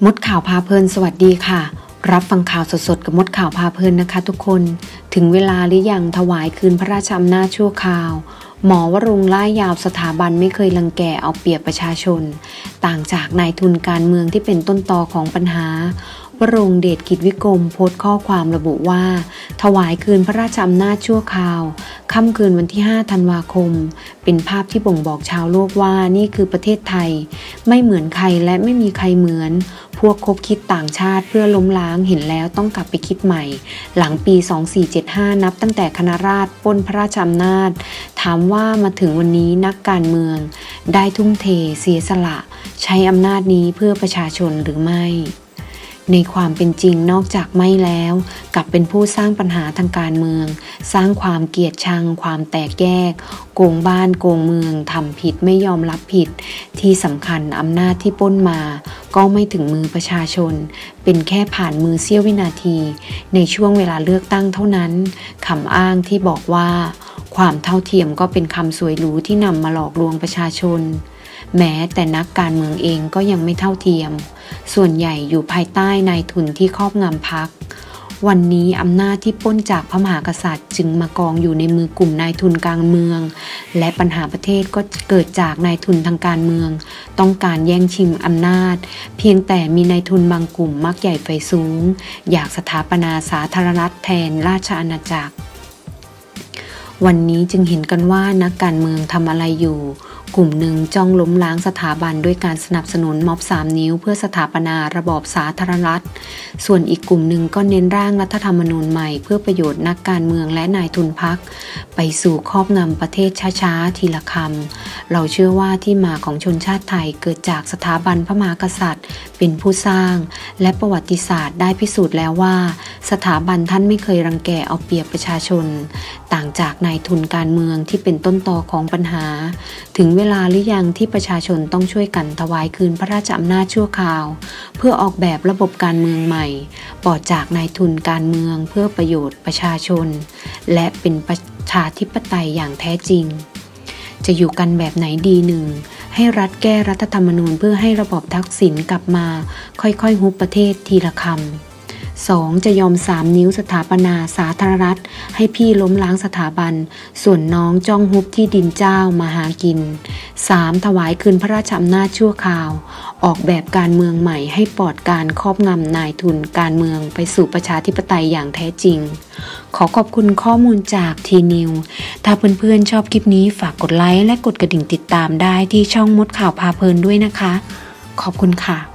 มดข่าวพาเพลินสวัสดีค่ะรับฟังข่าวสดๆกับมดข่าวพาเพลินนะคะทุกคนถึงเวลาหรือยังถวายคืนพระราชอำนาจชั่วคราวหมอวรงค์ล่ายาวสถาบันไม่เคยรังแกเอาเปรียบประชาชนต่างจากนายทุนการเมืองที่เป็นต้นตอของปัญหาวรงค์เดชกิจวิกรมโพสต์ข้อความระบุว่าถวายคืนพระราชอำนาจชั่วคราวค่ำคืนวันที่5ธันวาคมเป็นภาพที่บ่งบอกชาวโลกว่านี่คือประเทศไทยไม่เหมือนใครและไม่มีใครเหมือนพวกคบคิดต่างชาติเพื่อล้มล้างเห็นแล้วต้องกลับไปคิดใหม่หลังปี2475นับตั้งแต่คณะราษฎรปล้นพระราชอำนาจถามว่ามาถึงวันนี้นักการเมืองได้ทุ่มเทเสียสละใช้อำนาจนี้เพื่อประชาชนหรือไม่ในความเป็นจริงนอกจากไม่แล้วกลับเป็นผู้สร้างปัญหาทางการเมืองสร้างความเกลียดชังความแตกแยกโกงบ้านโกงเมืองทำผิดไม่ยอมรับผิดที่สำคัญอำนาจที่ปล้นมาก็ไม่ถึงมือประชาชนเป็นแค่ผ่านมือเสี้ยววินาทีในช่วงเวลาเลือกตั้งเท่านั้นคำอ้างที่บอกว่าความเท่าเทียมก็เป็นคำสวยหรูที่นำมาหลอกลวงประชาชนแม้แต่นักการเมืองเองก็ยังไม่เท่าเทียมส่วนใหญ่อยู่ภายใต้นายทุนที่ครอบงำพรรควันนี้อำนาจที่ปล้นจากพระมหากษัตริย์จึงมากองอยู่ในมือกลุ่มนายทุนการเมืองและปัญหาประเทศก็เกิดจากนายทุนทางการเมืองต้องการแย่งชิงอำนาจเพียงแต่มีนายทุนบางกลุ่มมักใหญ่ไฟสูงอยากสถาปนาสาธารณรัฐแทนราชอาณาจักรวันนี้จึงเห็นกันว่านักการเมืองทำอะไรอยู่กลุ่มหนึ่งจ้องล้มล้างสถาบันด้วยการสนับสนุนม็อบ3 นิ้วเพื่อสถาปนาระบอบสาธารณรัฐส่วนอีกกลุ่มหนึ่งก็เน้นร่างรัฐธรรมนูญใหม่เพื่อประโยชน์นักการเมืองและนายทุนพรรคไปสู่ครอบงำประเทศช้าๆทีละคำเราเชื่อว่าที่มาของชนชาติไทยเกิดจากสถาบันพระมหากษัตริย์เป็นผู้สร้างและประวัติศาสตร์ได้พิสูจน์แล้วว่าสถาบันท่านไม่เคยรังแกเอาเปรียบประชาชนต่างจากนายทุนการเมืองที่เป็นต้นตอของปัญหาถึงเวลาหรือยังที่ประชาชนต้องช่วยกันถวายคืนพระราชอำนาจชั่วคราวเพื่อออกแบบระบบการเมืองใหม่ปลอดจากนายทุนการเมืองเพื่อประโยชน์ประชาชนและเป็นประชาธิปไตยอย่างแท้จริงจะอยู่กันแบบไหนดีหนึ่งให้รัฐแก้รัฐธรรมนูญเพื่อให้ระบอบทักษิณกลับมาค่อยๆฮุบประเทศทีละคำ2จะยอม3 นิ้วสถาปนาสาธารณรัฐให้พี่ล้มล้างสถาบันส่วนน้องจ้องฮุบที่ดินเจ้ามาหากิน3ถวายคืนพระราชอำนาจชั่วคราวออกแบบการเมืองใหม่ให้ปลอดการครอบงำนายทุนการเมืองไปสู่ประชาธิปไตยอย่างแท้จริงขอขอบคุณข้อมูลจากทีนิวถ้าเพื่อนๆชอบคลิปนี้ฝากกดไลค์และกดกระดิ่งติดตามได้ที่ช่องมดข่าวพาเพลินด้วยนะคะขอบคุณค่ะ